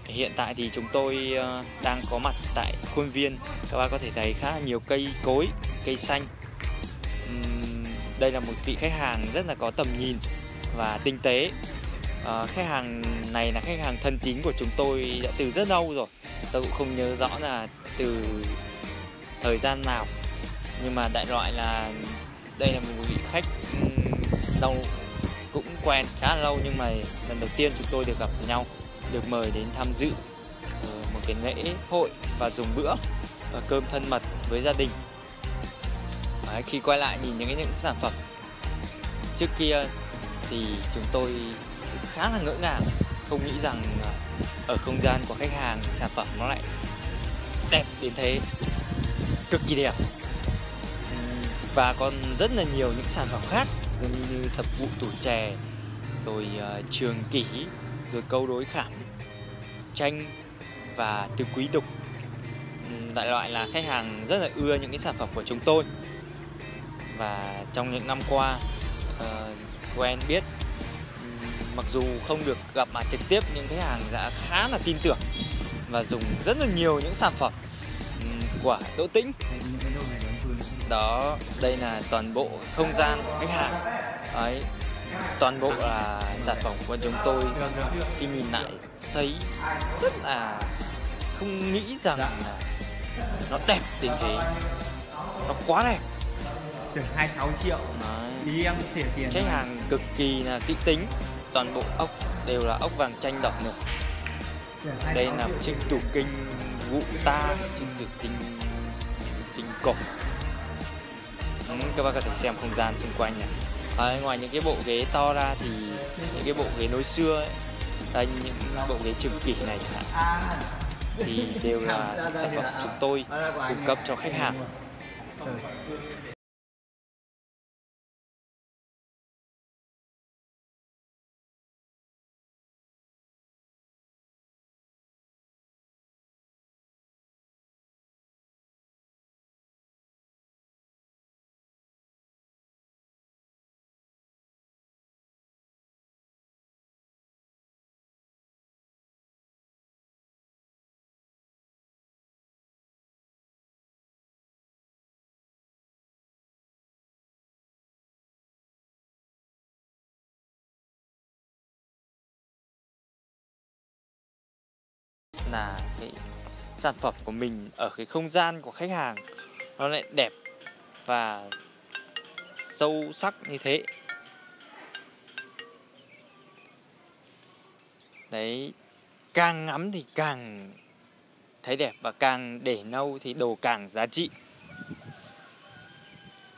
Hiện tại thì chúng tôi đang có mặt tại khuôn viên. Các bạn có thể thấy khá là nhiều cây cối, cây xanh. Đây là một vị khách hàng rất là có tầm nhìn và tinh tế. Khách hàng này là khách hàng thân tín của chúng tôi đã từ rất lâu rồi. Tôi cũng không nhớ rõ là từ thời gian nào, nhưng mà đại loại là đây là một vị khách lâu, cũng quen khá là lâu, nhưng mà lần đầu tiên chúng tôi được gặp nhau, được mời đến tham dự một cái lễ hội và dùng bữa cơm thân mật với gia đình. Đấy, khi quay lại nhìn những sản phẩm trước kia thì chúng tôi khá là ngỡ ngàng, không nghĩ rằng ở không gian của khách hàng sản phẩm nó lại đẹp đến thế, cực kỳ đẹp. Và còn rất là nhiều những sản phẩm khác như sập vụ tủ chè, rồi trường kỷ, rồi câu đối khảm, tranh và từ quý đục. Đại loại là khách hàng rất là ưa những cái sản phẩm của chúng tôi. Và trong những năm qua quen biết, mặc dù không được gặp mặt trực tiếp, nhưng khách hàng đã khá là tin tưởng và dùng rất là nhiều những sản phẩm của Đỗ Tĩnh. Đó, đây là toàn bộ không gian của khách hàng. Đấy, toàn bộ là sản phẩm của chúng tôi. Khi nhìn lại thấy rất là không nghĩ rằng là nó đẹp đến thế, nó quá đẹp. 26 triệu. Ý em xỉa tiền. Khách hàng cực kỳ là kỹ tính. Toàn bộ ốc đều là ốc vàng chanh đỏ ngực. Đây là chiếc tủ kinh Vũ Ta, chiếc tủ kinh cổ. Các bạn có thể xem không gian xung quanh này. Ngoài những cái bộ ghế to ra thì những cái bộ ghế nối xưa ấy, đây, những bộ ghế trường kỷ này chẳng hạn, thì đều là những sản phẩm chúng tôi cung cấp cho khách hàng. Là cái sản phẩm của mình ở cái không gian của khách hàng nó lại đẹp và sâu sắc như thế. Đấy, càng ngắm thì càng thấy đẹp, và càng để lâu thì đồ càng giá trị.